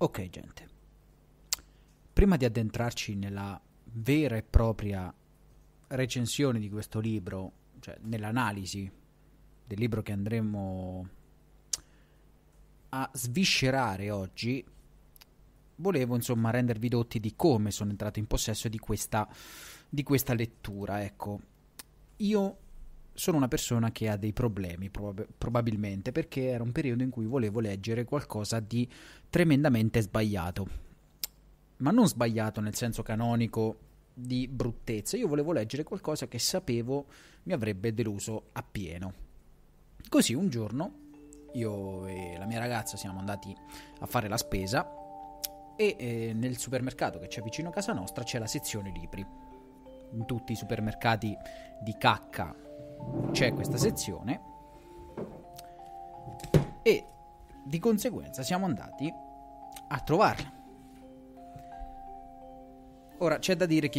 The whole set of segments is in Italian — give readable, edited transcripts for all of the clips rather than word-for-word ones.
Ok, gente. Prima di addentrarci nella vera e propria recensione di questo libro, cioè nell'analisi del libro che andremo a sviscerare oggi, volevo insomma rendervi dotti di come sono entrato in possesso di questa lettura. Ecco, io sono una persona che ha dei problemi, probabilmente perché era un periodo in cui volevo leggere qualcosa di tremendamente sbagliato, ma non sbagliato nel senso canonico di bruttezza. Io volevo leggere qualcosa che sapevo mi avrebbe deluso appieno. Così un giorno io e la mia ragazza siamo andati a fare la spesa e nel supermercato che c'è vicino a casa nostra c'è la sezione libri. In tutti i supermercati di cacca c'è questa sezione e di conseguenza siamo andati a trovarla. Ora c'è da dire che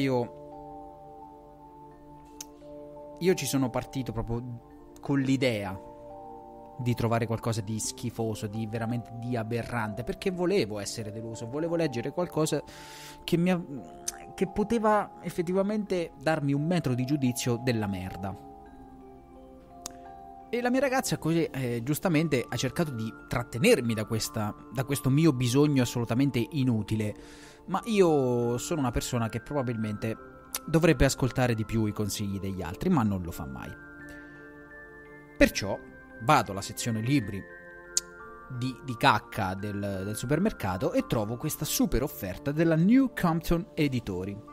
io ci sono partito proprio con l'idea di trovare qualcosa di schifoso, di veramente di aberrante, perché volevo essere deluso, volevo leggere qualcosa che poteva effettivamente darmi un metro di giudizio della merda. E la mia ragazza così giustamente ha cercato di trattenermi da questo mio bisogno assolutamente inutile, ma io sono una persona che probabilmente dovrebbe ascoltare di più i consigli degli altri, ma non lo fa mai. Perciò vado alla sezione libri di cacca del supermercato e trovo questa super offerta della New Compton Editori.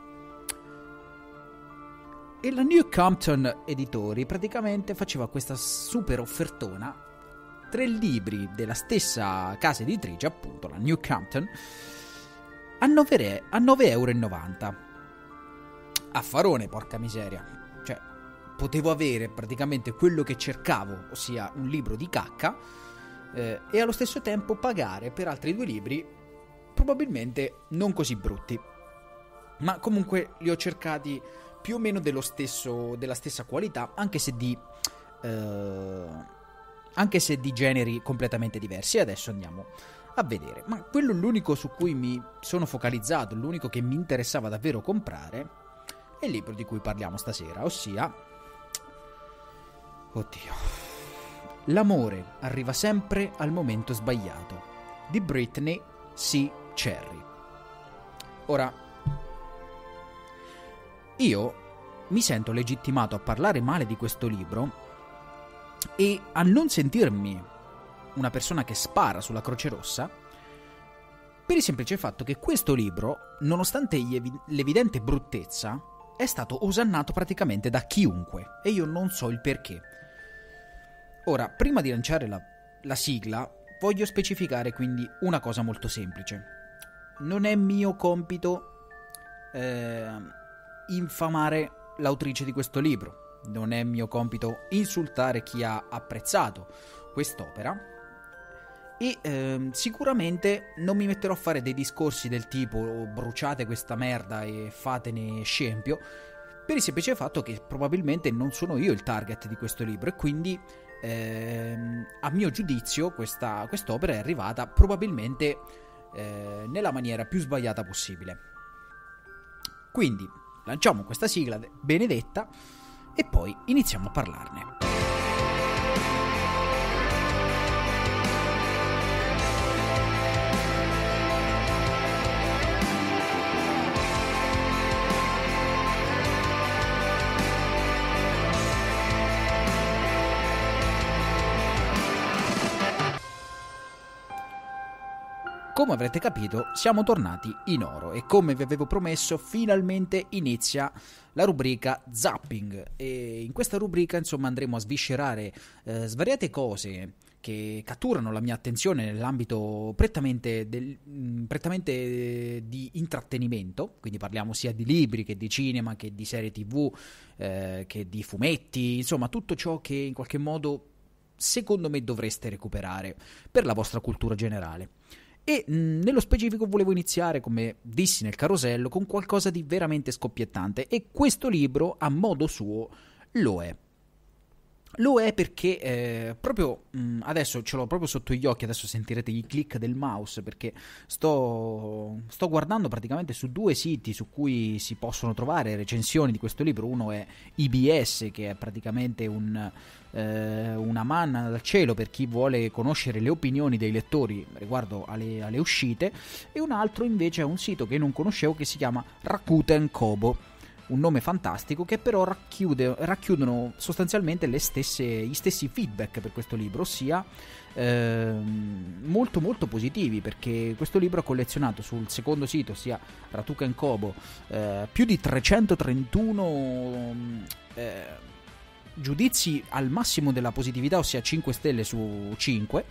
E la New Compton Editori praticamente faceva questa super offertona, 3 libri della stessa casa editrice, appunto la New Compton, a 9,90 €. Affarone, porca miseria. Cioè, potevo avere praticamente quello che cercavo, ossia un libro di cacca, e allo stesso tempo pagare per altri 2 libri probabilmente non così brutti. Ma comunque li ho cercati più o meno della stessa qualità, anche se di generi completamente diversi. E adesso andiamo a vedere. Ma quello l'unico su cui mi sono focalizzato, l'unico che mi interessava davvero comprare, è il libro di cui parliamo stasera, ossia L'amore arriva sempre al momento sbagliato, di Brittany C. Cherry. Ora, io mi sento legittimato a parlare male di questo libro e a non sentirmi una persona che spara sulla Croce Rossa, per il semplice fatto che questo libro, nonostante l'evidente bruttezza, è stato osannato praticamente da chiunque e io non so il perché. Ora, prima di lanciare la sigla, voglio specificare quindi una cosa molto semplice. Non è mio compito infamare l'autrice di questo libro, non è mio compito insultare chi ha apprezzato quest'opera e sicuramente non mi metterò a fare dei discorsi del tipo bruciate questa merda e fatene scempio, per il semplice fatto che probabilmente non sono io il target di questo libro e quindi a mio giudizio quest'opera è arrivata probabilmente nella maniera più sbagliata possibile. Quindi lanciamo questa sigla benedetta e poi iniziamo a parlarne. Come avrete capito, siamo tornati in oro e come vi avevo promesso, finalmente inizia la rubrica Zapping e in questa rubrica insomma andremo a sviscerare svariate cose che catturano la mia attenzione nell'ambito prettamente di intrattenimento, quindi parliamo sia di libri che di cinema, che di serie TV, che di fumetti, insomma tutto ciò che in qualche modo secondo me dovreste recuperare per la vostra cultura generale. E nello specifico volevo iniziare, come dissi nel carosello, con qualcosa di veramente scoppiettante e questo libro a modo suo lo è. Lo è perché proprio adesso ce l'ho proprio sotto gli occhi, adesso sentirete i click del mouse perché sto guardando praticamente su due siti su cui si possono trovare recensioni di questo libro. Uno è IBS, che è praticamente una manna dal cielo per chi vuole conoscere le opinioni dei lettori riguardo alle uscite, e un altro invece è un sito che non conoscevo che si chiama Rakuten Kobo, un nome fantastico, che però racchiudono sostanzialmente gli stessi feedback per questo libro, ossia molto molto positivi, perché questo libro ha collezionato sul secondo sito, ossia Rakuten Kobo, più di 331 giudizi al massimo della positività, ossia 5 stelle su 5.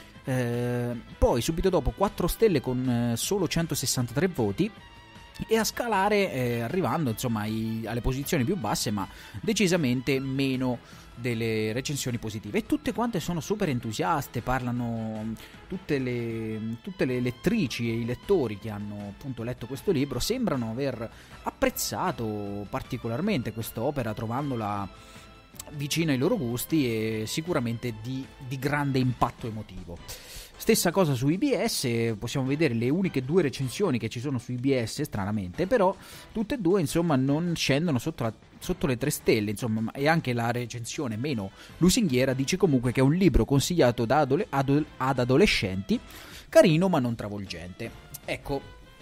Poi subito dopo 4 stelle con solo 163 voti, e a scalare arrivando insomma alle posizioni più basse, ma decisamente meno delle recensioni positive, e tutte quante sono super entusiaste, parlano tutte le lettrici e i lettori che hanno appunto letto questo libro sembrano aver apprezzato particolarmente quest'opera, trovandola vicina ai loro gusti e sicuramente di grande impatto emotivo. Stessa cosa su IBS, possiamo vedere le uniche due recensioni che ci sono su IBS, stranamente, però tutte e due insomma non scendono sotto le 3 stelle, insomma, e anche la recensione meno lusinghiera dice comunque che è un libro consigliato ad adolescenti, carino ma non travolgente. Ecco,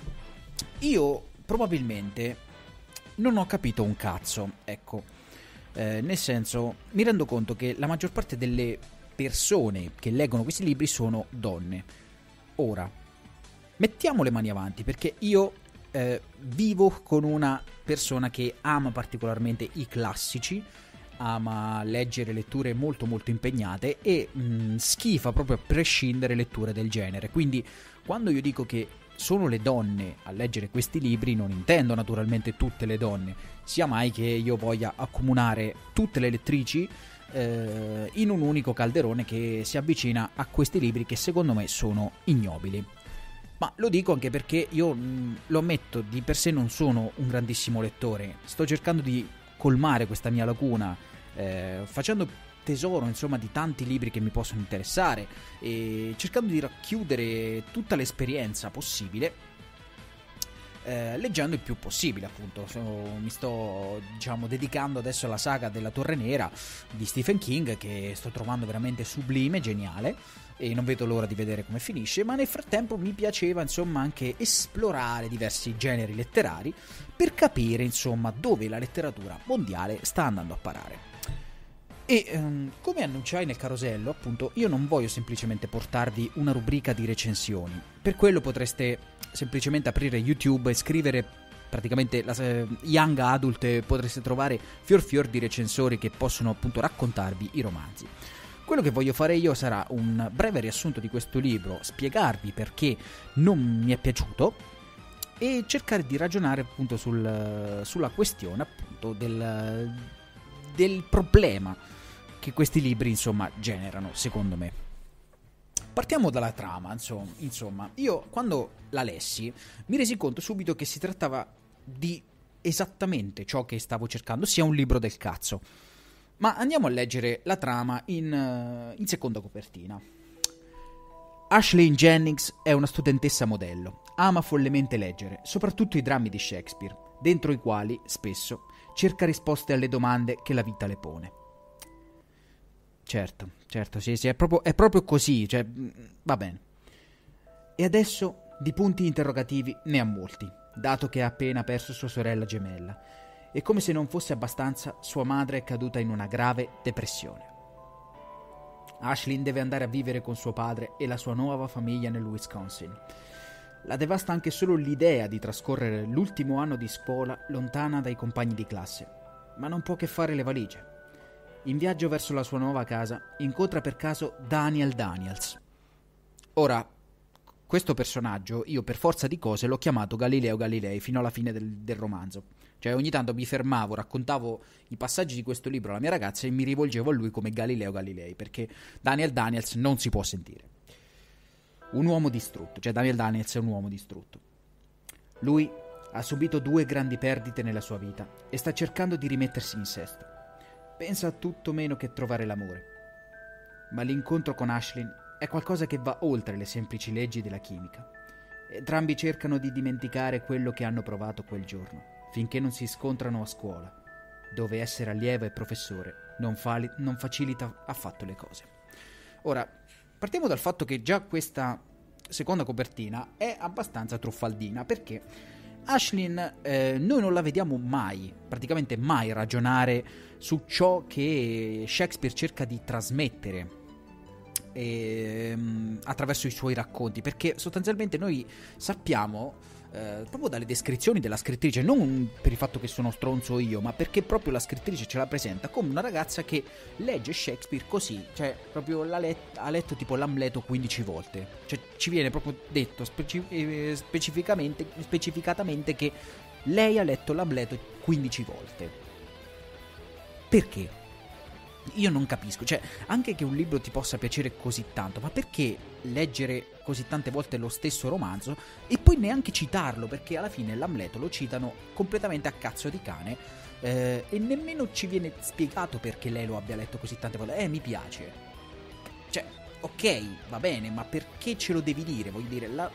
io probabilmente non ho capito un cazzo, ecco, nel senso, mi rendo conto che la maggior parte delle persone che leggono questi libri sono donne. Ora, mettiamo le mani avanti, perché io vivo con una persona che ama particolarmente i classici, ama leggere letture molto molto impegnate e schifa proprio a prescindere letture del genere. Quindi quando io dico che sono le donne a leggere questi libri, non intendo naturalmente tutte le donne, sia mai che io voglia accomunare tutte le lettrici in un unico calderone che si avvicina a questi libri che secondo me sono ignobili. Ma lo dico anche perché io, lo ammetto, di per sé non sono un grandissimo lettore, sto cercando di colmare questa mia lacuna facendo tesoro insomma di tanti libri che mi possono interessare e cercando di racchiudere tutta l'esperienza possibile, leggendo il più possibile, appunto. Mi sto, diciamo, dedicando adesso alla saga della Torre Nera di Stephen King, che sto trovando veramente sublime, geniale, e non vedo l'ora di vedere come finisce. Ma nel frattempo mi piaceva insomma anche esplorare diversi generi letterari per capire insomma dove la letteratura mondiale sta andando a parare. E come annunciai nel carosello, appunto, io non voglio semplicemente portarvi una rubrica di recensioni. Per quello potreste semplicemente aprire YouTube e scrivere praticamente Young Adult, potreste trovare fior di recensori che possono appunto raccontarvi i romanzi. Quello che voglio fare io sarà un breve riassunto di questo libro, spiegarvi perché non mi è piaciuto e cercare di ragionare appunto sulla questione appunto del problema che questi libri insomma generano, secondo me. Partiamo dalla trama, insomma. Io quando la lessi mi resi conto subito che si trattava di esattamente ciò che stavo cercando, sia un libro del cazzo. Ma andiamo a leggere la trama in seconda copertina. Ashley Jennings è una studentessa modello, ama follemente leggere, soprattutto i drammi di Shakespeare, dentro i quali, spesso, cerca risposte alle domande che la vita le pone. Certo, sì, è proprio così, cioè, va bene. E adesso di punti interrogativi ne ha molti, dato che ha appena perso sua sorella gemella, e come se non fosse abbastanza, sua madre è caduta in una grave depressione. Ashley deve andare a vivere con suo padre e la sua nuova famiglia nel Wisconsin. La devasta anche solo l'idea di trascorrere l'ultimo anno di scuola lontana dai compagni di classe, ma non può che fare le valigie. In viaggio verso la sua nuova casa, incontra per caso Daniel Daniels. Ora, questo personaggio, io per forza di cose l'ho chiamato Galileo Galilei fino alla fine del romanzo. Cioè ogni tanto mi fermavo, raccontavo i passaggi di questo libro alla mia ragazza e mi rivolgevo a lui come Galileo Galilei, perché Daniel Daniels non si può sentire. Un uomo distrutto, cioè Daniel Daniels è un uomo distrutto. Lui ha subito 2 grandi perdite nella sua vita e sta cercando di rimettersi in sesto. pensa a tutto meno che trovare l'amore. Ma l'incontro con Ashlyn è qualcosa che va oltre le semplici leggi della chimica. Entrambi cercano di dimenticare quello che hanno provato quel giorno, finché non si scontrano a scuola, dove essere allievo e professore non facilita affatto le cose. Ora, partiamo dal fatto che già questa seconda copertina è abbastanza truffaldina, perché Ashlyn noi non la vediamo mai, praticamente mai, ragionare su ciò che Shakespeare cerca di trasmettere attraverso i suoi racconti, perché sostanzialmente noi sappiamo proprio dalle descrizioni della scrittrice, non per il fatto che sono stronzo io, ma perché proprio la scrittrice ce la presenta come una ragazza che legge Shakespeare così, cioè proprio ha letto tipo l'Amleto 15 volte, cioè ci viene proprio detto specificatamente che lei ha letto l'Amleto 15 volte. Perché? Io non capisco, cioè anche che un libro ti possa piacere così tanto, ma perché leggere così tante volte lo stesso romanzo e poi neanche citarlo, perché alla fine l'Amleto lo citano completamente a cazzo di cane e nemmeno ci viene spiegato perché lei lo abbia letto così tante volte. Mi piace, cioè ok, va bene, ma perché ce lo devi dire? Voglio dire, la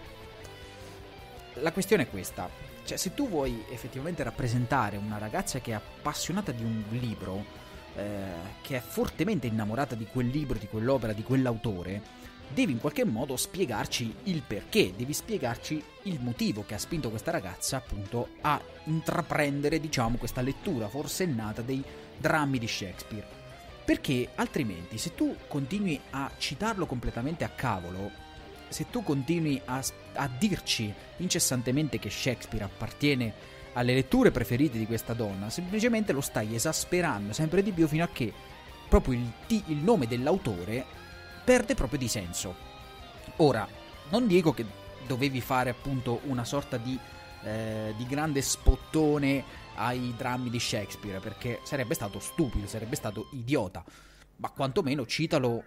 questione è questa, cioè se tu vuoi effettivamente rappresentare una ragazza che è appassionata di un libro, che è fortemente innamorata di quel libro, di quell'opera, di quell'autore, devi in qualche modo spiegarci il perché, devi spiegarci il motivo che ha spinto questa ragazza appunto a intraprendere, diciamo, questa lettura forsennata dei drammi di Shakespeare. Perché altrimenti, se tu continui a citarlo completamente a cavolo, se tu continui a dirci incessantemente che Shakespeare appartiene alle letture preferite di questa donna, semplicemente lo stai esasperando sempre di più fino a che proprio il nome dell'autore perde proprio di senso. Ora, non dico che dovevi fare appunto una sorta di grande spottone ai drammi di Shakespeare, perché sarebbe stato stupido, sarebbe stato idiota, ma quantomeno citalo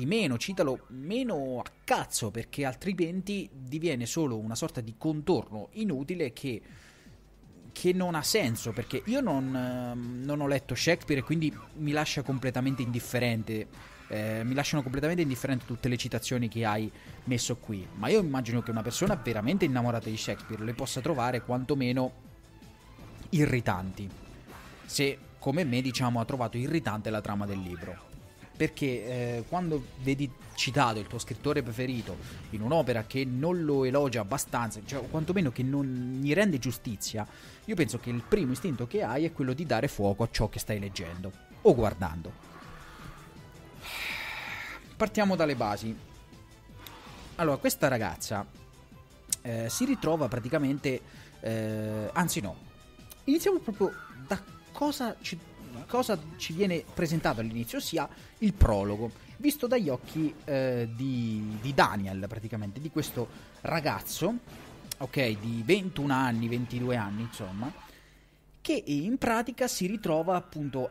meno a cazzo, perché altrimenti diviene solo una sorta di contorno inutile che non ha senso, perché io non ho letto Shakespeare e quindi mi lascia completamente indifferente, mi lasciano completamente indifferente tutte le citazioni che hai messo qui, ma io immagino che una persona veramente innamorata di Shakespeare le possa trovare quantomeno irritanti, se come me, diciamo, ha trovato irritante la trama del libro. Perché quando vedi citato il tuo scrittore preferito in un'opera che non lo elogia abbastanza, cioè quantomeno che non gli rende giustizia, io penso che il primo istinto che hai è quello di dare fuoco a ciò che stai leggendo o guardando. Partiamo dalle basi. Allora, questa ragazza si ritrova praticamente anzi no, iniziamo proprio da cosa ci viene presentato all'inizio, ossia il prologo, visto dagli occhi di Daniel, praticamente, di questo ragazzo, ok, di 21 anni, 22 anni, insomma, che in pratica si ritrova appunto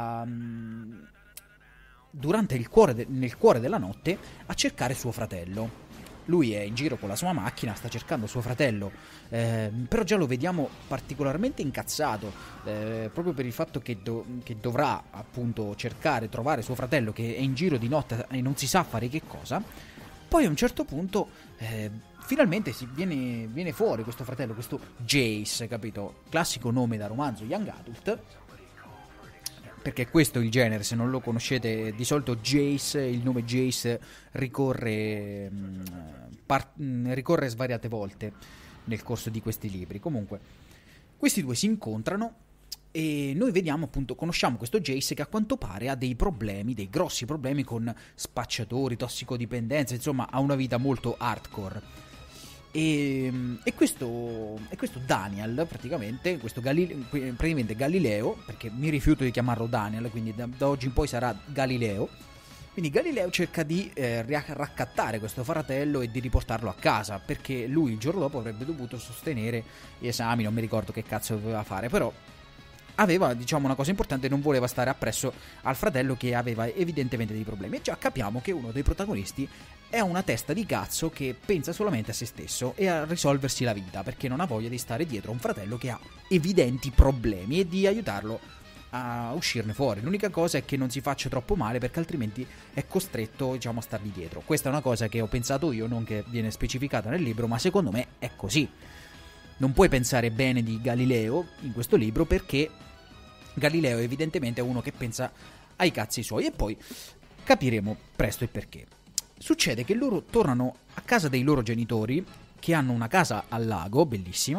nel cuore della notte a cercare suo fratello. Lui è in giro con la sua macchina, sta cercando suo fratello, però già lo vediamo particolarmente incazzato, proprio per il fatto che dovrà appunto trovare suo fratello che è in giro di notte e non si sa fare che cosa. Poi a un certo punto finalmente viene fuori questo fratello, questo Jace, capito? Classico nome da romanzo young adult, perché questo è il genere, se non lo conoscete, di solito Jace, il nome Jace ricorre svariate volte nel corso di questi libri. Comunque, questi due si incontrano e noi vediamo appunto, conosciamo questo Jace che a quanto pare ha dei problemi, dei grossi problemi con spacciatori, tossicodipendenza, insomma ha una vita molto hardcore. E questo Daniel, praticamente Galileo, perché mi rifiuto di chiamarlo Daniel, quindi da oggi in poi sarà Galileo. Quindi Galileo cerca di raccattare questo fratello e di riportarlo a casa, perché lui il giorno dopo avrebbe dovuto sostenere gli esami, non mi ricordo che cazzo doveva fare, però aveva, diciamo, una cosa importante, non voleva stare appresso al fratello che aveva evidentemente dei problemi. E già capiamo che uno dei protagonisti è una testa di cazzo che pensa solamente a se stesso e a risolversi la vita, perché non ha voglia di stare dietro a un fratello che ha evidenti problemi e di aiutarlo a uscirne fuori. L'unica cosa è che non si faccia troppo male, perché altrimenti è costretto, diciamo, a stargli dietro. Questa è una cosa che ho pensato io, non che viene specificata nel libro, ma secondo me è così. Non puoi pensare bene di Galileo in questo libro, perché Galileo evidentemente è uno che pensa ai cazzi suoi, e poi capiremo presto il perché. Succede che loro tornano a casa dei loro genitori, che hanno una casa al lago, bellissima,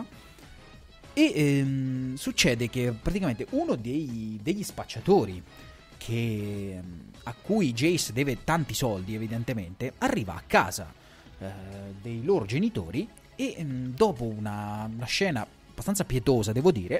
e succede che praticamente uno degli spacciatori a cui Jace deve tanti soldi, evidentemente, arriva a casa dei loro genitori e dopo una scena abbastanza pietosa, devo dire,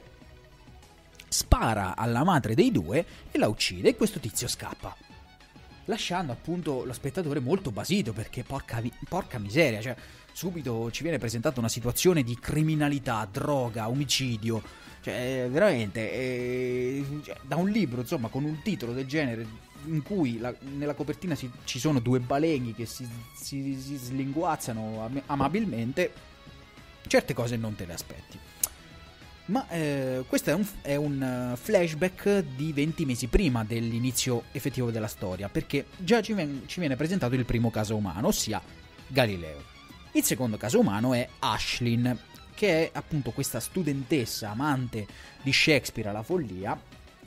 spara alla madre dei due e la uccide, e questo tizio scappa, lasciando appunto lo spettatore molto basito, perché porca miseria, cioè subito ci viene presentata una situazione di criminalità, droga, omicidio, cioè veramente cioè, da un libro, insomma, con un titolo del genere, in cui nella copertina ci sono due baleni che si slinguazzano amabilmente, certe cose non te le aspetti. Ma questo è un flashback di 20 mesi prima dell'inizio effettivo della storia, perché già ci viene presentato il primo caso umano, ossia Galileo. Il secondo caso umano è Ashlyn, che è appunto questa studentessa amante di Shakespeare alla follia,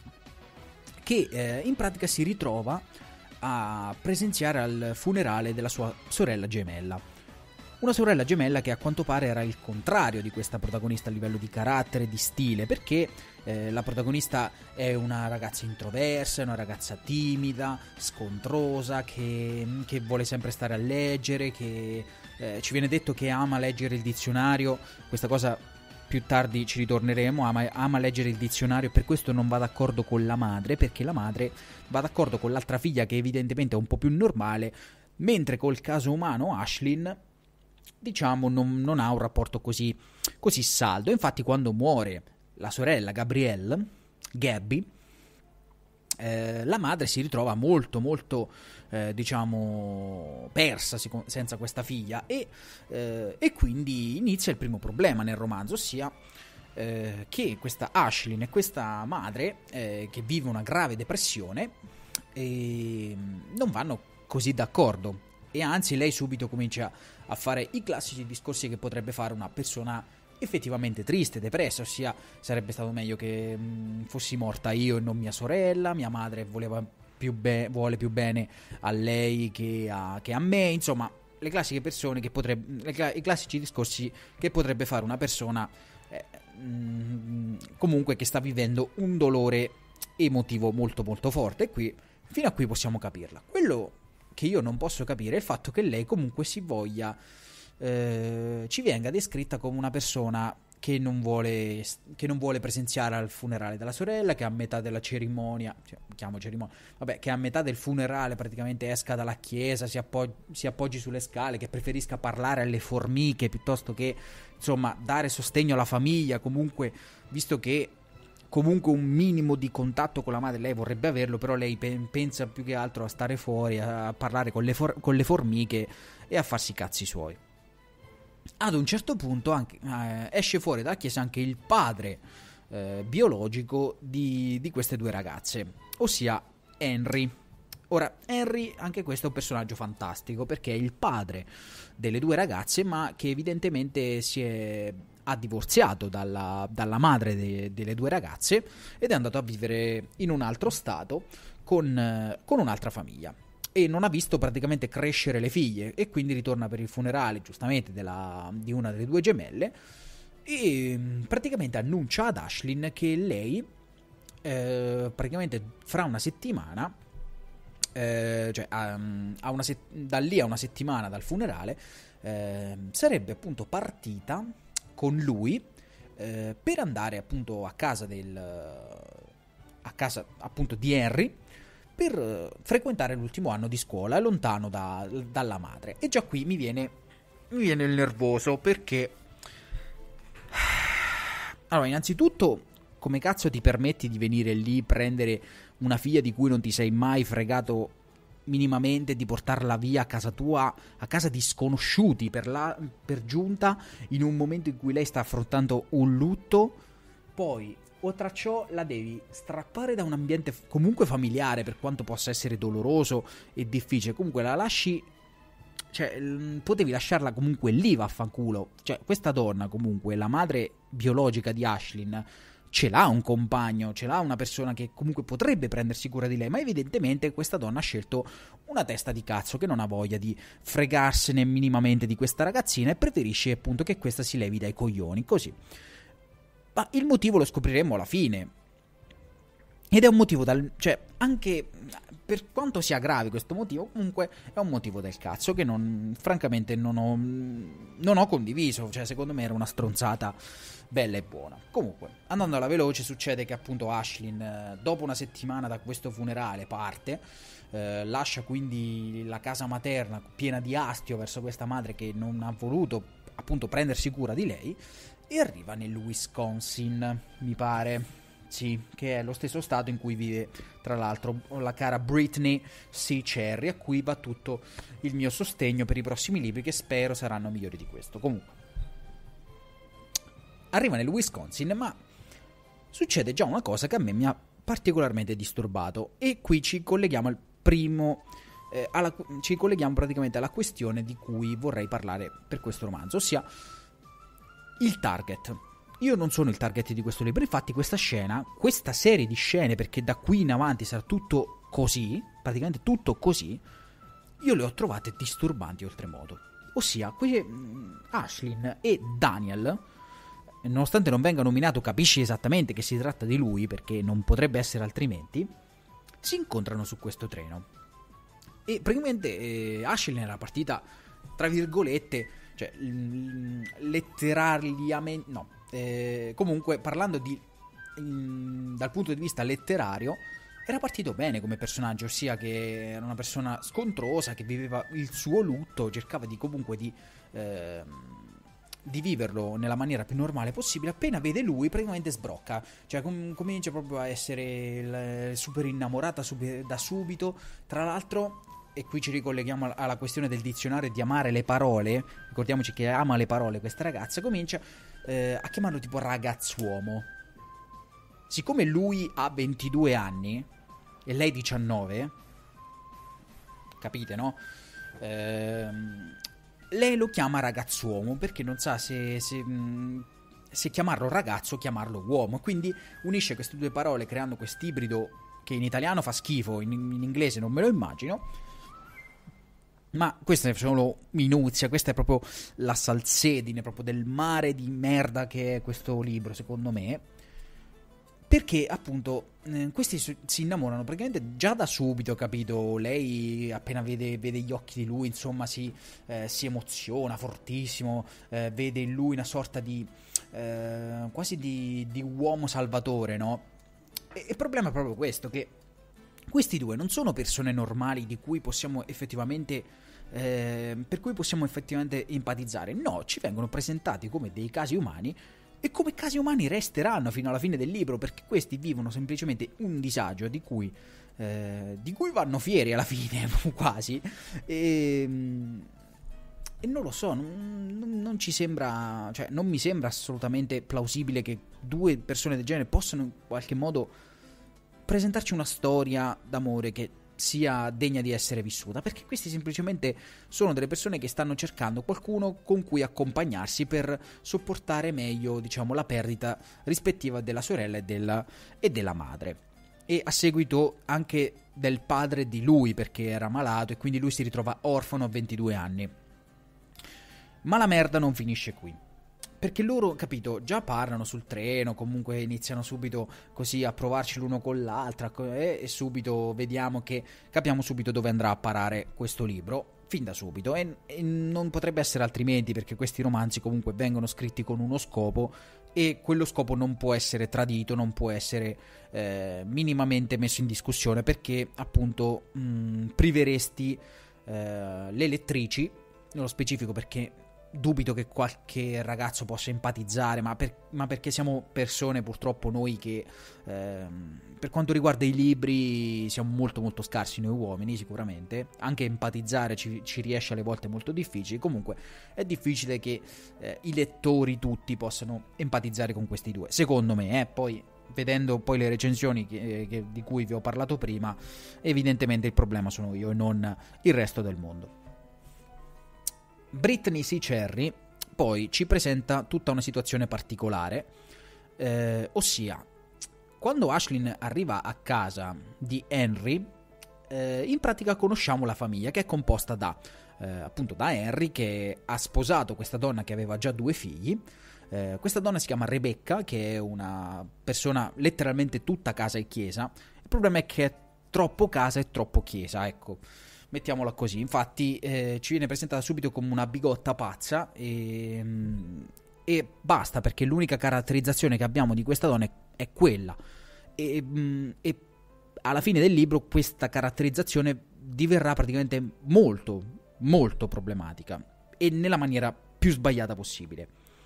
che in pratica si ritrova a presenziare al funerale della sua sorella gemella. Una sorella gemella che a quanto pare era il contrario di questa protagonista a livello di carattere e di stile, perché la protagonista è una ragazza introversa, è una ragazza timida, scontrosa, che vuole sempre stare a leggere, che ci viene detto che ama leggere il dizionario. Questa cosa più tardi ci ritorneremo. Ama leggere il dizionario, per questo non va d'accordo con la madre, perché la madre va d'accordo con l'altra figlia, che evidentemente è un po' più normale, mentre col caso umano Ashlyn, diciamo, non ha un rapporto così saldo. Infatti quando muore la sorella Gabby, la madre si ritrova molto molto diciamo persa senza questa figlia, e quindi inizia il primo problema nel romanzo, ossia che questa Ashlyn e questa madre che vive una grave depressione non vanno così d'accordo, e anzi lei subito comincia a fare i classici discorsi che potrebbe fare una persona effettivamente triste, depressa, ossia sarebbe stato meglio che fossi morta io e non mia sorella, mia madre vuole più bene a lei che a me, insomma le classiche persone che i classici discorsi che potrebbe fare una persona comunque che sta vivendo un dolore emotivo molto molto forte. E qui, fino a qui possiamo capirla. Quello che io non posso capire è il fatto che lei comunque ci venga descritta come una persona che non vuole presenziare al funerale della sorella, che a metà della cerimonia, che a metà del funerale praticamente esca dalla chiesa, si appoggi sulle scale, che preferisca parlare alle formiche piuttosto che, insomma, dare sostegno alla famiglia, comunque, visto che comunque un minimo di contatto con la madre lei vorrebbe averlo, però lei pensa più che altro a stare fuori, a parlare con le formiche e a farsi i cazzi suoi. Ad un certo punto esce fuori dalla chiesa anche il padre biologico di queste due ragazze, ossia Henry. Ora, Henry, anche questo è un personaggio fantastico, perché è il padre delle due ragazze, ma che evidentemente ha divorziato dalla madre delle due ragazze ed è andato a vivere in un altro stato con un'altra famiglia, e non ha visto praticamente crescere le figlie, e quindi ritorna per il funerale giustamente di una delle due gemelle, e praticamente annuncia ad Ashlyn che lei praticamente fra una settimana, da lì a una settimana dal funerale, sarebbe appunto partita con lui per andare appunto a casa appunto di Henry, per frequentare l'ultimo anno di scuola lontano dalla madre. E già qui mi viene il nervoso, perché allora, innanzitutto, come cazzo ti permetti di venire lì, prendere una figlia di cui non ti sei mai fregato minimamente, di portarla via a casa tua, a casa di sconosciuti per giunta, in un momento in cui lei sta affrontando un lutto? Poi oltre a ciò la devi strappare da un ambiente comunque familiare, per quanto possa essere doloroso e difficile, comunque la lasci, cioè potevi lasciarla comunque lì, vaffanculo. Cioè questa donna comunque, la madre biologica di Ashlyn, ce l'ha un compagno, ce l'ha una persona che comunque potrebbe prendersi cura di lei, ma evidentemente questa donna ha scelto una testa di cazzo che non ha voglia di fregarsene minimamente di questa ragazzina e preferisce appunto che questa si levi dai coglioni, così. Ma il motivo lo scopriremo alla fine. Ed è un motivo cioè, anche per quanto sia grave questo motivo, comunque è un motivo del cazzo che francamente non ho condiviso. Cioè, secondo me era una stronzata bella e buona. Comunque, andando alla veloce, succede che appunto Ashlyn, dopo una settimana da questo funerale, parte, lascia quindi la casa materna piena di astio verso questa madre che non ha voluto appunto prendersi cura di lei, e arriva nel Wisconsin, mi pare. Sì, che è lo stesso stato in cui vive, tra l'altro, la cara Brittany C. Cherry, a cui va tutto il mio sostegno per i prossimi libri, che spero saranno migliori di questo. Comunque, arriva nel Wisconsin, ma succede già una cosa che a me mi ha particolarmente disturbato, e qui ci colleghiamo al primo... ci colleghiamo praticamente alla questione di cui vorrei parlare per questo romanzo, ossia il target. Io non sono il target di questo libro, infatti questa serie di scene, perché da qui in avanti sarà tutto così, praticamente tutto così, io le ho trovate disturbanti oltremodo. Ossia, Ashlyn e Daniel, nonostante non venga nominato, capisci esattamente che si tratta di lui, perché non potrebbe essere altrimenti, si incontrano su questo treno. E praticamente Ashlyn era partita, tra virgolette, cioè letterariamente, no, comunque parlando dal punto di vista letterario, era partito bene come personaggio, ossia che era una persona scontrosa che viveva il suo lutto, cercava di viverlo nella maniera più normale possibile. Appena vede lui praticamente sbrocca, cioè comincia proprio a essere super innamorata da subito. Tra l'altro, e qui ci ricolleghiamo alla questione del dizionario di amare le parole, ricordiamoci che ama le parole questa ragazza, comincia a chiamarlo tipo ragazzuomo. Siccome lui ha 22 anni e lei 19, capite, no? Lei lo chiama ragazzuomo perché non sa se chiamarlo ragazzo o chiamarlo uomo, quindi unisce queste due parole creando quest'ibrido che in italiano fa schifo, in inglese non me lo immagino. Ma questa è solo minuzia, questa è proprio la salsedine proprio del mare di merda che è questo libro, secondo me. Perché appunto questi si innamorano praticamente già da subito, capito? Lei appena vede gli occhi di lui, insomma, si emoziona fortissimo, vede in lui una sorta di quasi di uomo salvatore, no? E il problema è proprio questo, che questi due non sono persone normali di cui possiamo effettivamente per cui possiamo effettivamente empatizzare. No, ci vengono presentati come dei casi umani, e come casi umani resteranno fino alla fine del libro, perché questi vivono semplicemente un disagio di cui vanno fieri alla fine quasi, e non lo so, non ci sembra, cioè non mi sembra assolutamente plausibile che due persone del genere possano in qualche modo presentarci una storia d'amore che sia degna di essere vissuta, perché questi semplicemente sono delle persone che stanno cercando qualcuno con cui accompagnarsi per sopportare meglio, diciamo, la perdita rispettiva della sorella e della madre, e a seguito anche del padre di lui, perché era malato e quindi lui si ritrova orfano a 22 anni. Ma la merda non finisce qui, perché loro, capito, già parlano sul treno, comunque iniziano subito così a provarci l'uno con l'altra, e subito capiamo subito dove andrà a parare questo libro, fin da subito, e non potrebbe essere altrimenti, perché questi romanzi comunque vengono scritti con uno scopo, e quello scopo non può essere tradito, non può essere minimamente messo in discussione, perché appunto priveresti le lettrici, nello specifico perché dubito che qualche ragazzo possa empatizzare, ma perché siamo persone, purtroppo noi che per quanto riguarda i libri siamo molto molto scarsi noi uomini, sicuramente anche empatizzare ci riesce alle volte molto difficile. Comunque è difficile che i lettori tutti possano empatizzare con questi due, secondo me, poi vedendo poi le recensioni di cui vi ho parlato prima, evidentemente il problema sono io e non il resto del mondo. Brittany C. Cherry poi ci presenta tutta una situazione particolare, ossia quando Ashlyn arriva a casa di Henry, in pratica conosciamo la famiglia, che è composta da appunto da Henry, che ha sposato questa donna che aveva già 2 figli. Questa donna si chiama Rebecca, che è una persona letteralmente tutta casa e chiesa. Il problema è che è troppo casa e troppo chiesa, ecco, mettiamola così. Infatti ci viene presentata subito come una bigotta pazza e basta, perché l'unica caratterizzazione che abbiamo di questa donna è quella, e alla fine del libro questa caratterizzazione diverrà praticamente molto, molto problematica, e nella maniera più sbagliata possibile.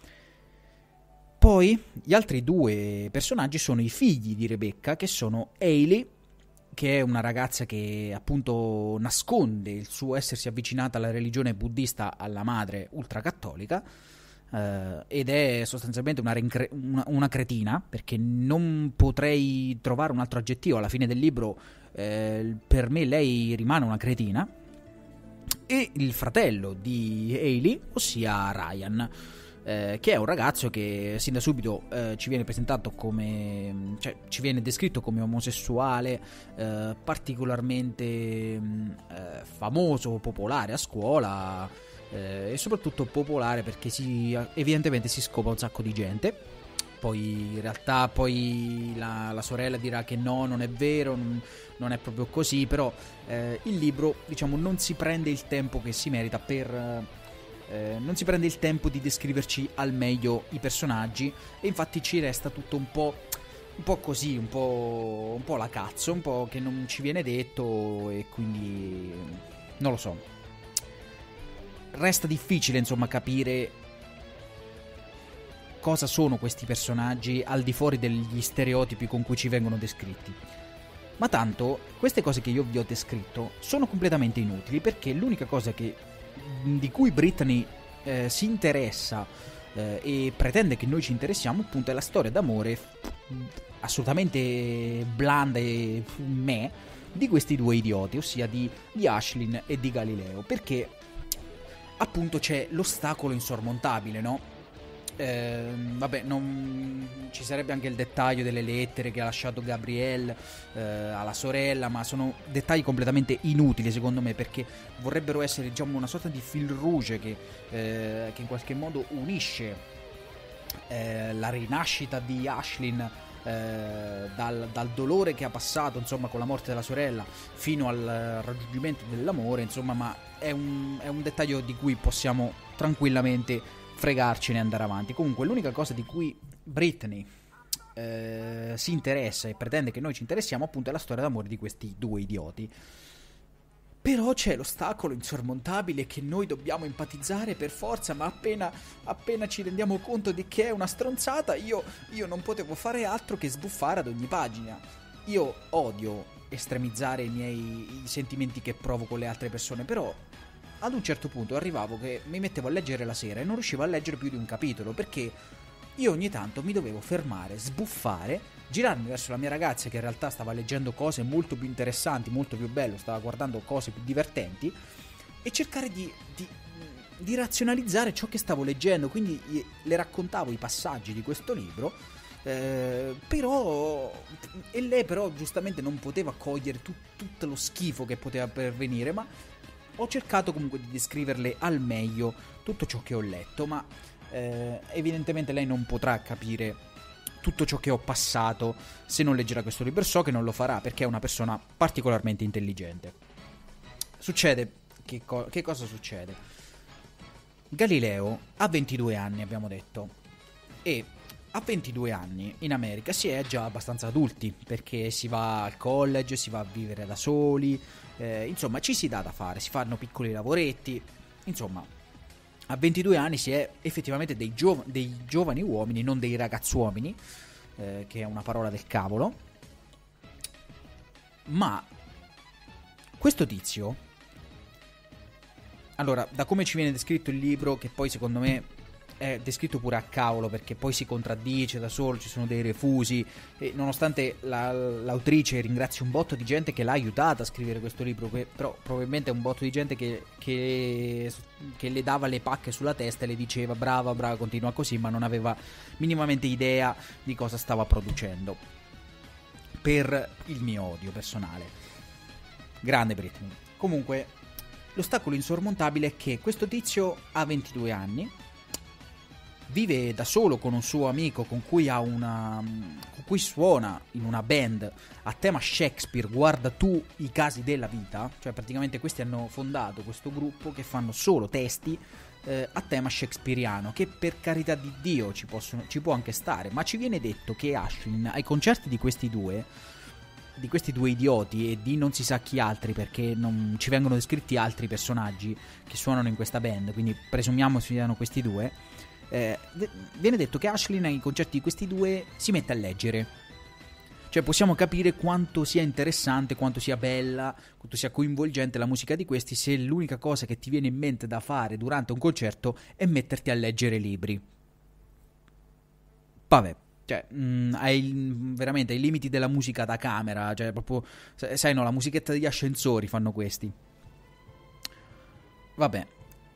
Poi gli altri 2 personaggi sono i figli di Rebecca, che sono Hailey, che è una ragazza che appunto nasconde il suo essersi avvicinata alla religione buddista alla madre ultracattolica, ed è sostanzialmente una cretina, perché non potrei trovare un altro aggettivo. Alla fine del libro per me lei rimane una cretina. E il fratello di Hailey, ossia Ryan, che è un ragazzo che sin da subito ci viene presentato come, cioè ci viene descritto come omosessuale, particolarmente famoso, popolare a scuola, e soprattutto popolare perché evidentemente si scopa un sacco di gente. Poi in realtà poi la sorella dirà che no, non è vero, non è proprio così, però il libro, diciamo, non si prende il tempo che si merita non si prende il tempo di descriverci al meglio i personaggi, e infatti ci resta tutto un po' così, un po' alla cazzo, un po' che non ci viene detto, e quindi non lo so. Resta difficile, insomma, capire cosa sono questi personaggi al di fuori degli stereotipi con cui ci vengono descritti. Ma tanto, queste cose che io vi ho descritto sono completamente inutili, perché l'unica cosa di cui Brittany si interessa e pretende che noi ci interessiamo, appunto, è la storia d'amore assolutamente blanda e di questi 2 idioti, ossia di Ashlyn e di Galileo, perché appunto c'è l'ostacolo insormontabile, no? Vabbè, ci sarebbe anche il dettaglio delle lettere che ha lasciato Gabrielle alla sorella, ma sono dettagli completamente inutili secondo me, perché vorrebbero essere, diciamo, una sorta di fil rouge che in qualche modo unisce la rinascita di Ashlyn dal dolore che ha passato, insomma, con la morte della sorella, fino al raggiungimento dell'amore, insomma. Ma è un dettaglio di cui possiamo tranquillamente fregarcene e andare avanti. Comunque l'unica cosa di cui Brittany si interessa e pretende che noi ci interessiamo, appunto, è la storia d'amore di questi 2 idioti. Però c'è l'ostacolo insormontabile che noi dobbiamo empatizzare per forza, ma appena ci rendiamo conto di che è una stronzata, io non potevo fare altro che sbuffare ad ogni pagina. Io odio estremizzare i sentimenti che provo con le altre persone, però ad un certo punto arrivavo che mi mettevo a leggere la sera e non riuscivo a leggere più di un capitolo, perché io ogni tanto mi dovevo fermare, sbuffare, girarmi verso la mia ragazza, che in realtà stava leggendo cose molto più interessanti, molto più belle, stava guardando cose più divertenti, e cercare di razionalizzare ciò che stavo leggendo. Quindi le raccontavo i passaggi di questo libro, però e lei però giustamente non poteva cogliere tutto lo schifo che poteva pervenire, ma ho cercato comunque di descriverle al meglio tutto ciò che ho letto, ma evidentemente lei non potrà capire tutto ciò che ho passato se non leggerà questo libro. So che non lo farà, perché è una persona particolarmente intelligente. Succede che cosa succede? Galileo ha 22 anni, abbiamo detto, e a 22 anni in America si è già abbastanza adulti, perché si va al college, si va a vivere da soli, insomma ci si dà da fare, si fanno piccoli lavoretti, insomma a 22 anni si è effettivamente dei giovani uomini, non dei ragazzuomini, che è una parola del cavolo. Ma questo tizio, allora, da come ci viene descritto il libro, che poi secondo me è descritto pure a cavolo, perché poi si contraddice da solo, ci sono dei refusi, e nonostante l'autrice ringrazia un botto di gente che l'ha aiutata a scrivere questo libro, però probabilmente è un botto di gente che le dava le pacche sulla testa e le diceva brava, continua così, ma non aveva minimamente idea di cosa stava producendo, per il mio odio personale. Grande Britney. Comunque, l'ostacolo insormontabile è che questo tizio ha 22 anni, vive da solo con un suo amico con cui suona in una band a tema Shakespeare, guarda tu i casi della vita, cioè praticamente questi hanno fondato questo gruppo che fanno solo testi a tema shakespeariano, che per carità di Dio ci può anche stare, ma ci viene detto che Ashlyn ai concerti di questi due idioti e di non si sa chi altri, perché non ci vengono descritti altri personaggi che suonano in questa band, quindi presumiamo siano questi due. Viene detto che Ashlyn ai concerti di questi due si mette a leggere, cioè possiamo capire quanto sia interessante, quanto sia bella, quanto sia coinvolgente la musica di questi, se l'unica cosa che ti viene in mente da fare durante un concerto è metterti a leggere libri. Vabbè, cioè veramente ai limiti della musica da camera, cioè proprio, sai, no, la musichetta degli ascensori fanno questi. Vabbè,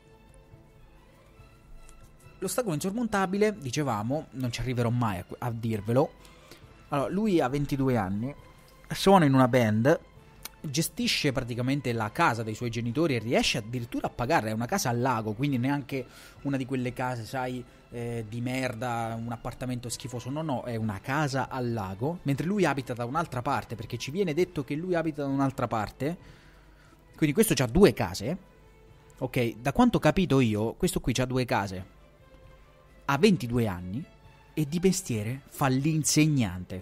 l'ostacolo insormontabile, dicevamo, non ci arriverò mai a dirvelo. Allora, lui ha 22 anni, suona in una band, gestisce praticamente la casa dei suoi genitori e riesce addirittura a pagarla. È una casa al lago, quindi neanche una di quelle case, sai, di merda, un appartamento schifoso. No, è una casa al lago, mentre lui abita da un'altra parte, perché ci viene detto che lui abita da un'altra parte. Quindi questo c'ha 2 case. Ok, da quanto ho capito io, questo qui c'ha 2 case. Ha 22 anni e di mestiere fa l'insegnante.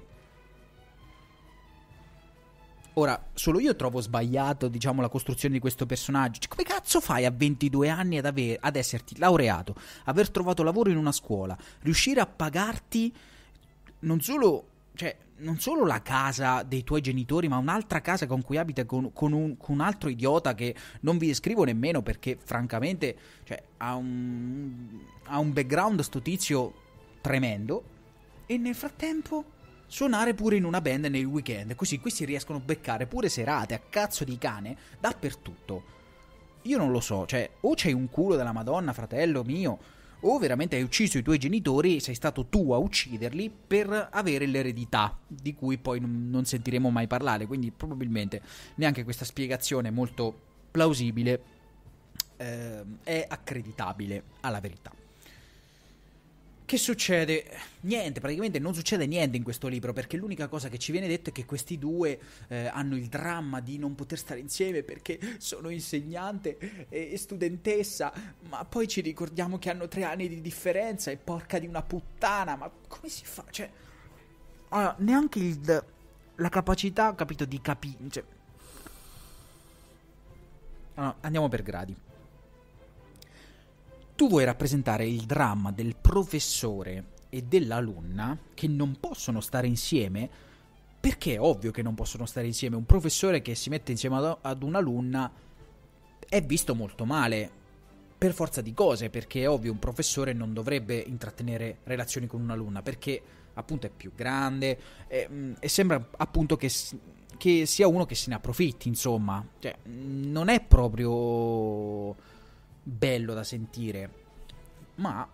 Ora, solo io trovo sbagliato, diciamo, la costruzione di questo personaggio. Cioè, come cazzo fai a 22 anni ad esserti laureato, aver trovato lavoro in una scuola, riuscire a pagarti non solo la casa dei tuoi genitori, ma un'altra casa con cui abita con un altro idiota che non vi descrivo nemmeno, perché francamente, cioè, ha un background sto tizio tremendo, e nel frattempo suonare pure in una band nei weekend, così questi riescono a beccare pure serate a cazzo di cane dappertutto. Io non lo so, cioè, o c'hai un culo della Madonna, fratello mio, o veramente hai ucciso i tuoi genitori e sei stato tu a ucciderli per avere l'eredità, di cui poi non sentiremo mai parlare, quindi probabilmente neanche questa spiegazione molto plausibile è accreditabile alla verità. Che succede? Niente, praticamente non succede niente in questo libro, perché l'unica cosa che ci viene detto è che questi due hanno il dramma di non poter stare insieme perché sono insegnante e studentessa, ma poi ci ricordiamo che hanno 3 anni di differenza e porca di una puttana, ma come si fa? Cioè, neanche la capacità, capito, di capire, cioè... Allora, andiamo per gradi. Tu vuoi rappresentare il dramma del professore e dell'alunna che non possono stare insieme, perché è ovvio che non possono stare insieme. Un professore che si mette insieme ad un'alunna è visto molto male, per forza di cose, perché è ovvio un professore non dovrebbe intrattenere relazioni con un'alunna, perché appunto è più grande e sembra appunto che sia uno che se ne approfitti, insomma. Cioè, non è proprio bello da sentire, ma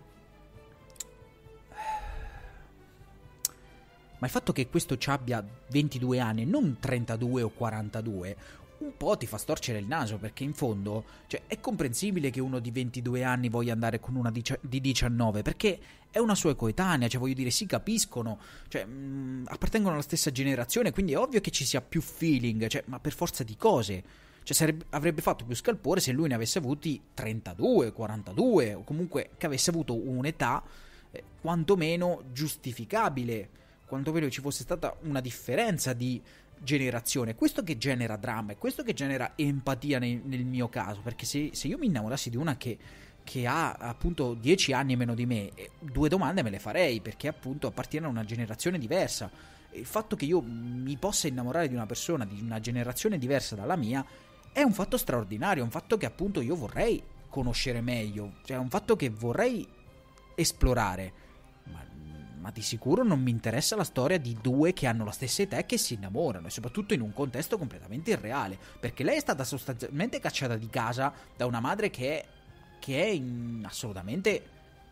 il fatto che questo ci abbia 22 anni, non 32 o 42, un po' ti fa storcere il naso, perché in fondo, cioè, è comprensibile che uno di 22 anni voglia andare con una di 19, perché è una sua coetanea, cioè voglio dire, si capiscono, cioè appartengono alla stessa generazione, quindi è ovvio che ci sia più feeling, cioè, ma per forza di cose. Cioè avrebbe fatto più scalpore se lui ne avesse avuti 32, 42, o comunque che avesse avuto un'età quantomeno giustificabile, quantomeno ci fosse stata una differenza di generazione. Questo che genera dramma, è questo che genera empatia nel mio caso, perché se io mi innamorassi di una che ha appunto 10 anni meno di me, 2 domande me le farei, perché appunto appartiene a una generazione diversa. Il fatto che io mi possa innamorare di una persona di una generazione diversa dalla mia è un fatto straordinario, è un fatto che appunto io vorrei conoscere meglio, cioè è un fatto che vorrei esplorare. Ma di sicuro non mi interessa la storia di due che hanno la stessa età e che si innamorano, e soprattutto in un contesto completamente irreale, perché lei è stata sostanzialmente cacciata di casa da una madre che è assolutamente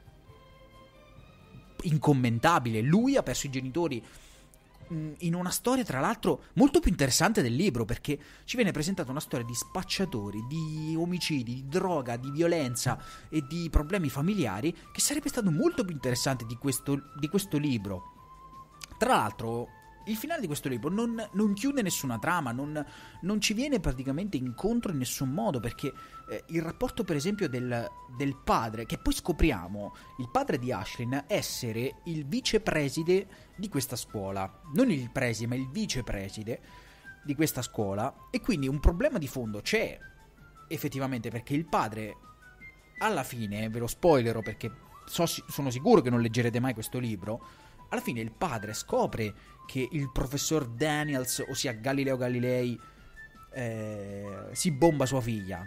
incommentabile. Lui ha perso i genitori in una storia, tra l'altro, molto più interessante del libro, perché ci viene presentata una storia di spacciatori, di omicidi, di droga, di violenza e di problemi familiari, che sarebbe stato molto più interessante di questo libro. Tra l'altro, il finale di questo libro non chiude nessuna trama, non ci viene praticamente incontro in nessun modo, perché il rapporto, per esempio, del padre, che poi scopriamo, il padre di Ashlyn, essere il vicepreside di questa scuola, non il preside, ma il vicepreside di questa scuola, e quindi un problema di fondo c'è effettivamente, perché il padre, alla fine, ve lo spoilerò perché sono sicuro che non leggerete mai questo libro, alla fine il padre scopre che il professor Daniels, ossia Galileo Galilei, si bomba sua figlia,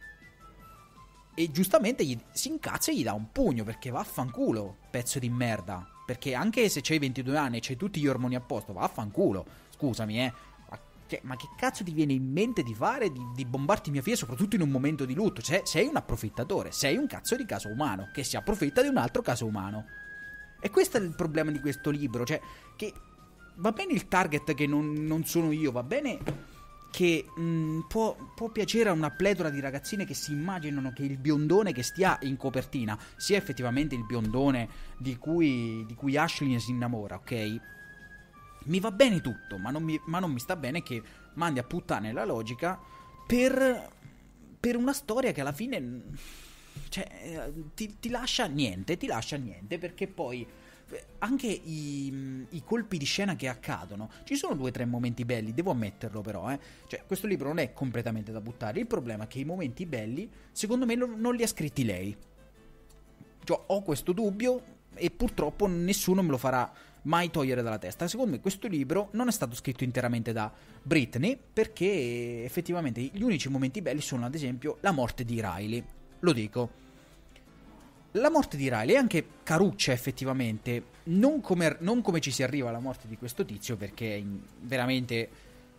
e giustamente si incazza e gli dà un pugno, perché vaffanculo, pezzo di merda, perché anche se c'hai 22 anni e c'hai tutti gli ormoni a posto, vaffanculo, scusami, ma che cazzo ti viene in mente di fare, di bombarti mia figlia, soprattutto in un momento di lutto? Cioè, sei un approfittatore, sei un cazzo di caso umano che si approfitta di un altro caso umano. E questo è il problema di questo libro, cioè che va bene il target che non sono io, va bene che può piacere a una pletora di ragazzine che si immaginano che il biondone che stia in copertina sia effettivamente il biondone di cui Ashley si innamora, ok? Mi va bene tutto, ma non mi sta bene che mandi a puttane la logica per una storia che alla fine, cioè, ti lascia niente, perché poi anche i colpi di scena che accadono, ci sono 2 o 3 momenti belli, devo ammetterlo, però cioè, questo libro non è completamente da buttare. Il problema è che i momenti belli secondo me non li ha scritti lei, cioè, ho questo dubbio e purtroppo nessuno me lo farà mai togliere dalla testa. Secondo me questo libro non è stato scritto interamente da Brittany, perché effettivamente gli unici momenti belli sono, ad esempio, la morte di Riley. Lo dico, la morte di Riley è anche caruccia, effettivamente, non come ci si arriva alla morte di questo tizio, perché veramente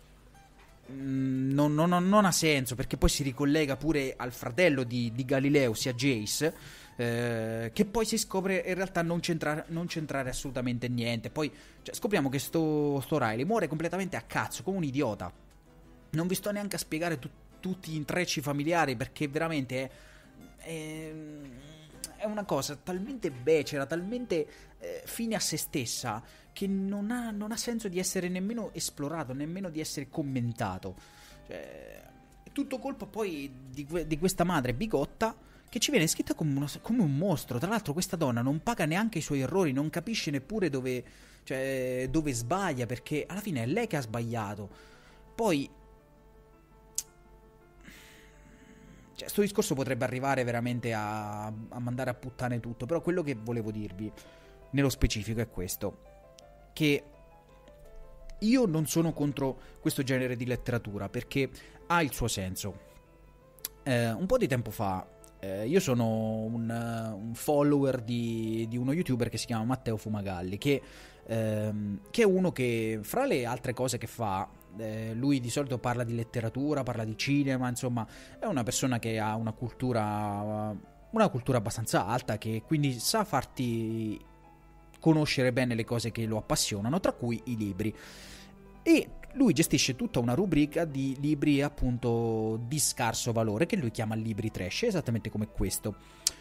non ha senso, perché poi si ricollega pure al fratello di Galileo, sia Jace, che poi si scopre in realtà non centrare assolutamente niente. Poi, cioè, scopriamo che sto Riley muore completamente a cazzo, come un idiota. Non vi sto neanche a spiegare tutti gli intrecci familiari, perché veramente è una cosa talmente becera, talmente fine a se stessa, che non ha senso di essere nemmeno esplorato, nemmeno di essere commentato. Cioè, è tutto colpa poi di questa madre bigotta, che ci viene scritta come un mostro. Tra l'altro questa donna non paga neanche i suoi errori, non capisce neppure dove sbaglia, perché alla fine è lei che ha sbagliato. Poi, cioè, sto discorso potrebbe arrivare veramente a mandare a puttane tutto, però quello che volevo dirvi nello specifico è questo, che io non sono contro questo genere di letteratura, perché ha il suo senso. Un po' di tempo fa, io sono un follower di uno youtuber che si chiama Matteo Fumagalli, che è uno che, fra le altre cose che fa, lui di solito parla di letteratura, parla di cinema, insomma è una persona che ha una cultura abbastanza alta, che quindi sa farti conoscere bene le cose che lo appassionano, tra cui i libri. E lui gestisce tutta una rubrica di libri appunto di scarso valore, che lui chiama libri trash, esattamente come questo.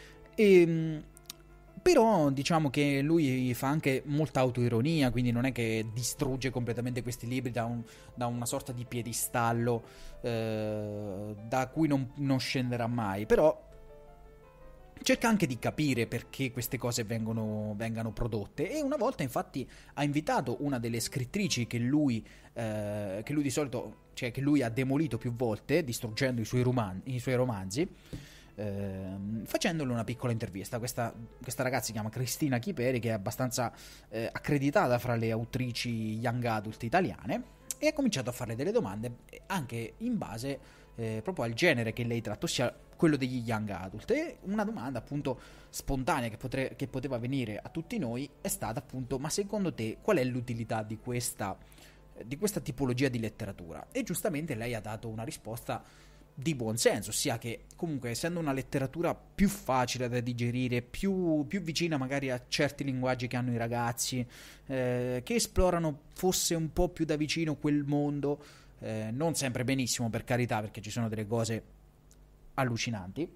Però diciamo che lui fa anche molta autoironia, quindi non è che distrugge completamente questi libri da una sorta di piedistallo da cui non scenderà mai, però cerca anche di capire perché queste cose vengano prodotte. E una volta infatti ha invitato una delle scrittrici che lui di solito, cioè che lui ha demolito più volte distruggendo i suoi romanzi, facendole una piccola intervista. Questa ragazza si chiama Cristina Chiperi, che è abbastanza accreditata fra le autrici young adult italiane, e ha cominciato a farle delle domande anche in base proprio al genere che lei tratta, ossia quello degli young adult. E una domanda appunto spontanea che poteva venire a tutti noi è stata appunto: ma secondo te qual è l'utilità di questa tipologia di letteratura? E giustamente lei ha dato una risposta di buon senso, ossia che comunque, essendo una letteratura più facile da digerire, più vicina magari a certi linguaggi che hanno i ragazzi, che esplorano forse un po' più da vicino quel mondo, non sempre benissimo, per carità, perché ci sono delle cose allucinanti,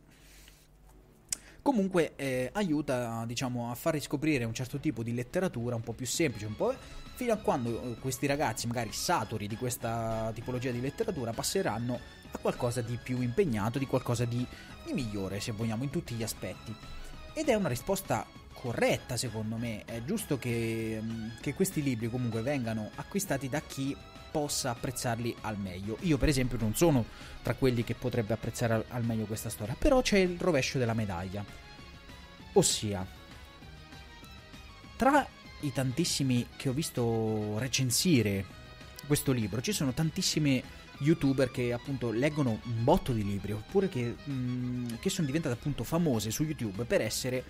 comunque aiuta, diciamo, a far riscoprire un certo tipo di letteratura un po' più semplice, un po' fino a quando questi ragazzi, magari saturi di questa tipologia di letteratura, passeranno a qualcosa di più impegnato, di qualcosa di migliore, se vogliamo, in tutti gli aspetti. Ed è una risposta corretta, secondo me. È giusto che questi libri comunque vengano acquistati da chi possa apprezzarli al meglio. Io per esempio non sono tra quelli che potrebbe apprezzare al meglio questa storia, però c'è il rovescio della medaglia, ossia, tra i tantissimi che ho visto recensire questo libro, ci sono tantissime youtuber che appunto leggono un botto di libri, oppure che sono diventate appunto famose su YouTube per essere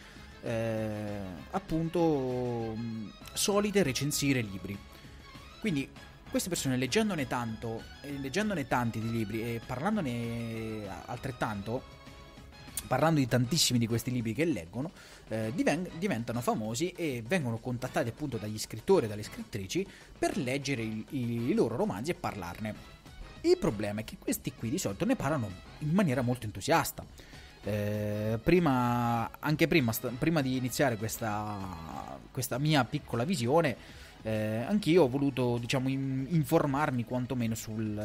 appunto solite recensire libri. Quindi queste persone, leggendone tanti di libri e parlandone altrettanto, parlando di tantissimi di questi libri che leggono, diventano famosi e vengono contattati appunto dagli scrittori e dalle scrittrici per leggere i loro romanzi e parlarne. Il problema è che questi qui di solito ne parlano in maniera molto entusiasta. Prima di iniziare questa mia piccola visione, anch'io ho voluto, diciamo, informarmi quantomeno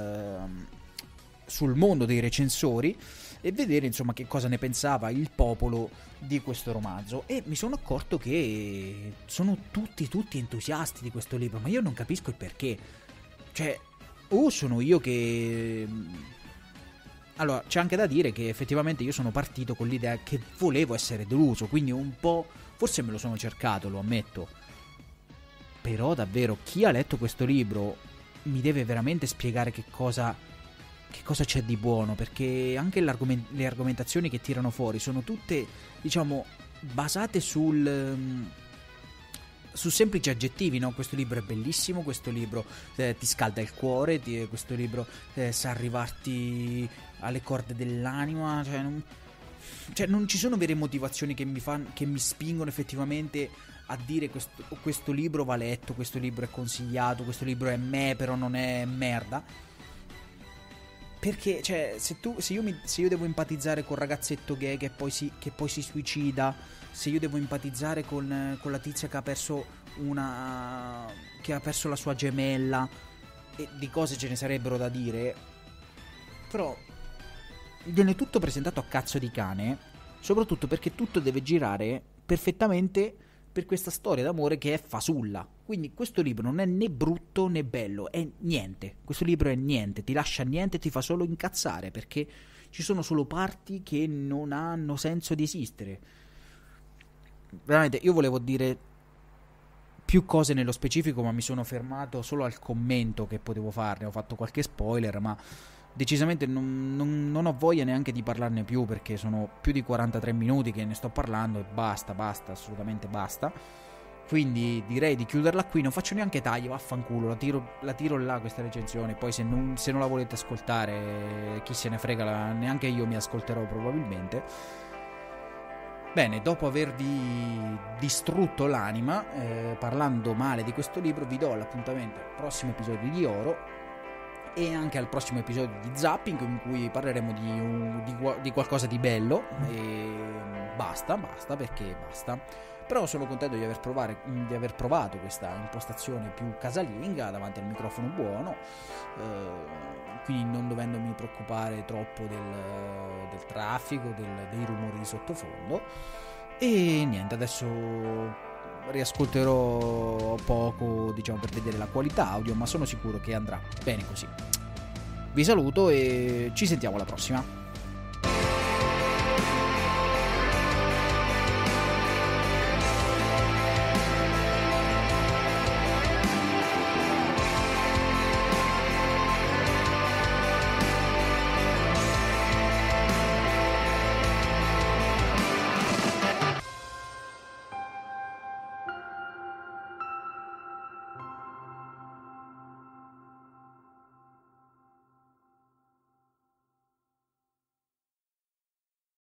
sul mondo dei recensori e vedere insomma che cosa ne pensava il popolo di questo romanzo, e mi sono accorto che sono tutti entusiasti di questo libro, ma io non capisco il perché. Cioè, o sono io che... Allora, c'è anche da dire che effettivamente io sono partito con l'idea che volevo essere deluso, quindi un po'... forse me lo sono cercato, lo ammetto. Però davvero, chi ha letto questo libro mi deve veramente spiegare che cosa c'è di buono, perché anche le argomentazioni che tirano fuori sono tutte, diciamo, basate su semplici aggettivi, no? Questo libro è bellissimo, questo libro ti scalda il cuore, questo libro sa arrivarti alle corde dell'anima, cioè non ci sono vere motivazioni che mi spingono effettivamente a dire questo libro va letto, questo libro è consigliato, questo libro è però non è merda. Perché, cioè, se io devo empatizzare col ragazzetto gay che poi si suicida, se io devo empatizzare con la tizia che ha perso la sua gemella, e di cose ce ne sarebbero da dire, però viene tutto presentato a cazzo di cane, soprattutto perché tutto deve girare perfettamente per questa storia d'amore che è fasulla. Quindi questo libro non è né brutto né bello, è niente. Questo libro è niente, ti lascia niente, ti fa solo incazzare, perché ci sono solo parti che non hanno senso di esistere. Veramente, io volevo dire più cose nello specifico, ma mi sono fermato solo al commento che potevo farne. Ho fatto qualche spoiler, ma decisamente non ho voglia neanche di parlarne più, perché sono più di 43 minuti che ne sto parlando e basta, assolutamente basta. Quindi direi di chiuderla qui, non faccio neanche tagli, vaffanculo, la tiro là questa recensione, poi se non la volete ascoltare, chi se ne frega, neanche io mi ascolterò probabilmente. Bene, dopo avervi distrutto l'anima parlando male di questo libro, vi do l'appuntamento al prossimo episodio di Oro e anche al prossimo episodio di Zapping, in cui parleremo di qualcosa di bello, e basta, perché basta. Però sono contento di aver provato questa impostazione più casalinga davanti al microfono buono, quindi non dovendomi preoccupare troppo del traffico, dei rumori di sottofondo. E niente, adesso riascolterò poco, diciamo, per vedere la qualità audio, ma sono sicuro che andrà bene così. Vi saluto e ci sentiamo alla prossima.